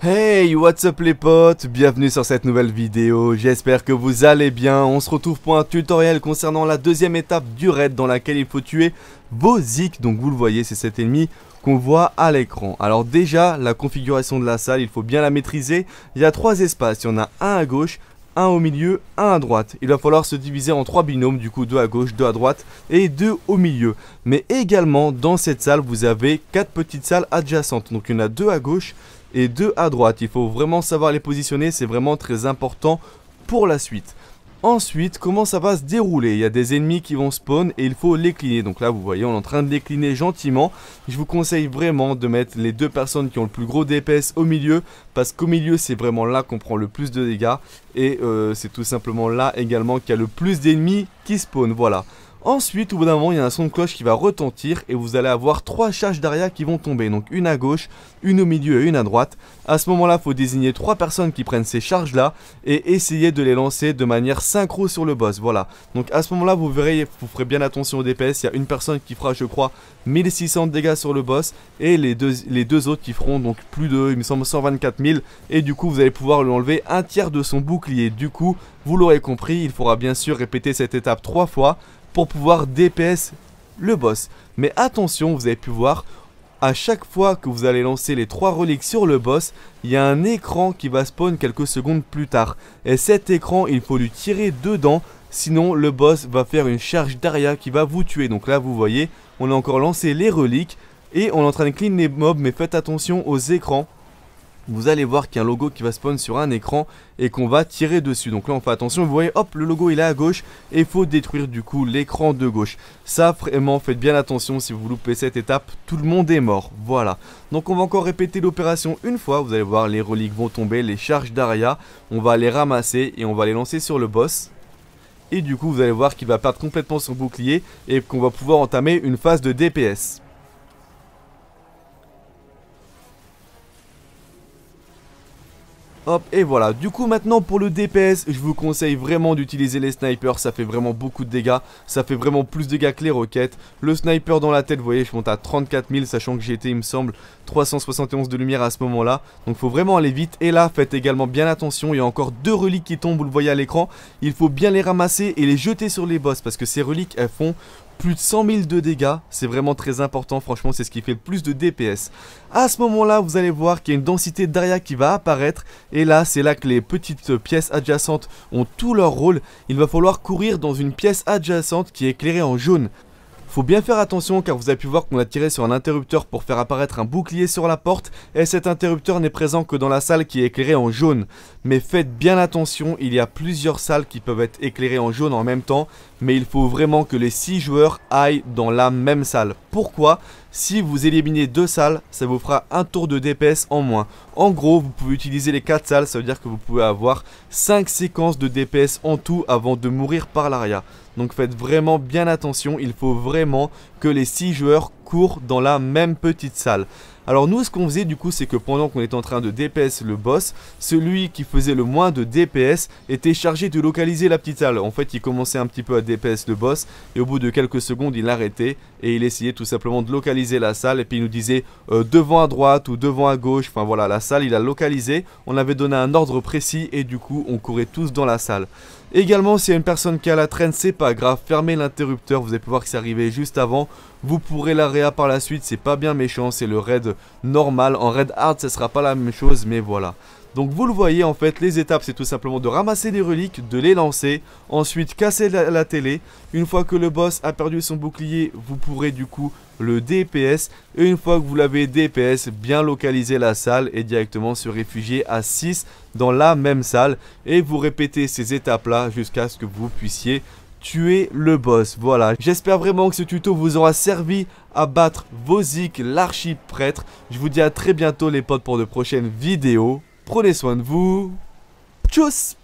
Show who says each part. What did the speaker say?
Speaker 1: Hey, what's up les potes, bienvenue sur cette nouvelle vidéo, j'espère que vous allez bien. On se retrouve pour un tutoriel concernant la deuxième étape du raid dans laquelle il faut tuer vos Zik. Donc vous le voyez, c'est cet ennemi qu'on voit à l'écran. Alors déjà, la configuration de la salle, il faut bien la maîtriser. Il y a 3 espaces, il y en a un à gauche, un au milieu, un à droite. Il va falloir se diviser en 3 binômes, du coup 2 à gauche, 2 à droite et 2 au milieu. Mais également, dans cette salle, vous avez 4 petites salles adjacentes. Donc il y en a 2 à gauche et 2 à droite. Il faut vraiment savoir les positionner, c'est vraiment très important pour la suite. Ensuite, comment ça va se dérouler? Il y a des ennemis qui vont spawn et il faut les cleaner. Donc là, vous voyez, on est en train de les cleaner gentiment. Je vous conseille vraiment de mettre les 2 personnes qui ont le plus gros DPS au milieu, parce qu'au milieu, c'est vraiment là qu'on prend le plus de dégâts. Et c'est tout simplement là également qu'il y a le plus d'ennemis qui spawnent. Voilà. Ensuite, au bout d'un moment, il y a un son de cloche qui va retentir et vous allez avoir 3 charges d'Aria qui vont tomber. Donc une à gauche, une au milieu et une à droite. À ce moment-là, il faut désigner 3 personnes qui prennent ces charges-là et essayer de les lancer de manière synchro sur le boss. Voilà. Donc à ce moment-là, vous verrez, vous ferez bien attention au DPS. Il y a une personne qui fera, je crois, 1600 de dégâts sur le boss et les deux autres qui feront donc plus de, il me semble, 124 000. Et du coup, vous allez pouvoir lui enlever un tiers de son bouclier. Du coup, vous l'aurez compris, il faudra bien sûr répéter cette étape 3 fois pour pouvoir DPS le boss. Mais attention, vous avez pu voir, à chaque fois que vous allez lancer les 3 reliques sur le boss, il y a un écran qui va spawn quelques secondes plus tard. Et cet écran, il faut lui tirer dedans, sinon le boss va faire une charge d'Aria qui va vous tuer. Donc là, vous voyez, on a encore lancé les reliques et on est en train de clean les mobs, mais faites attention aux écrans. Vous allez voir qu'il y a un logo qui va spawn sur un écran et qu'on va tirer dessus. Donc là on fait attention, vous voyez, hop, le logo il est à gauche et il faut détruire du coup l'écran de gauche. Ça vraiment, faites bien attention, si vous loupez cette étape, tout le monde est mort. Voilà. Donc on va encore répéter l'opération une fois, vous allez voir, les reliques vont tomber, les charges d'Aria, on va les ramasser et on va les lancer sur le boss. Et du coup vous allez voir qu'il va perdre complètement son bouclier et qu'on va pouvoir entamer une phase de DPS. Hop, et voilà. Du coup, maintenant pour le DPS, je vous conseille vraiment d'utiliser les snipers. Ça fait vraiment beaucoup de dégâts. Ça fait vraiment plus de dégâts que les roquettes. Le sniper dans la tête, vous voyez, je monte à 34 000, sachant que j'ai été, il me semble, 371 de lumière à ce moment-là. Donc, faut vraiment aller vite. Et là, faites également bien attention. Il y a encore 2 reliques qui tombent, vous le voyez à l'écran. Il faut bien les ramasser et les jeter sur les boss, parce que ces reliques, elles font plus de 100 000 de dégâts, c'est vraiment très important, franchement c'est ce qui fait le plus de DPS. À ce moment là vous allez voir qu'il y a une densité d'Aria qui va apparaître. Et là c'est là que les petites pièces adjacentes ont tout leur rôle. Il va falloir courir dans une pièce adjacente qui est éclairée en jaune. Faut bien faire attention car vous avez pu voir qu'on a tiré sur un interrupteur pour faire apparaître un bouclier sur la porte. Et cet interrupteur n'est présent que dans la salle qui est éclairée en jaune. Mais faites bien attention, il y a plusieurs salles qui peuvent être éclairées en jaune en même temps. Mais il faut vraiment que les 6 joueurs aillent dans la même salle. Pourquoi ? Si vous éliminez 2 salles, ça vous fera un tour de DPS en moins. En gros, vous pouvez utiliser les 4 salles, ça veut dire que vous pouvez avoir 5 séquences de DPS en tout avant de mourir par l'Aria. Donc faites vraiment bien attention, il faut vraiment que les 6 joueurs courent dans la même petite salle. Alors nous ce qu'on faisait du coup c'est que pendant qu'on était en train de DPS le boss, celui qui faisait le moins de DPS était chargé de localiser la petite salle. En fait il commençait un petit peu à DPS le boss et au bout de quelques secondes il arrêtait et il essayait tout simplement de localiser la salle et puis il nous disait devant à droite ou devant à gauche. Enfin voilà, la salle il a localisé, on avait donné un ordre précis et du coup on courait tous dans la salle. Également, s'il y a une personne qui a la traîne, c'est pas grave, fermez l'interrupteur, vous avez pu voir que c'est arrivé juste avant. Vous pourrez la réa par la suite, c'est pas bien méchant, c'est le raid normal. En raid hard, ce sera pas la même chose, mais voilà. Donc vous le voyez, en fait, les étapes, c'est tout simplement de ramasser des reliques, de les lancer, ensuite casser la télé. Une fois que le boss a perdu son bouclier, vous pourrez du coup le DPS. Et une fois que vous l'avez DPS, bien localiser la salle et directement se réfugier à 6 dans la même salle. Et vous répétez ces étapes-là jusqu'à ce que vous puissiez tuer le boss. Voilà, j'espère vraiment que ce tuto vous aura servi à battre vos Zik, l'archi-prêtre. Je vous dis à très bientôt les potes pour de prochaines vidéos. Prenez soin de vous. Tchuss!